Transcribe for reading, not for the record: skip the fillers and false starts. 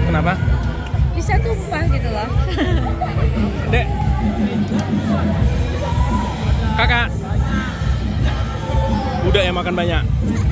Kenapa? Bisa tumpah gitu loh. Dek. Kakak. Udah ya makan banyak.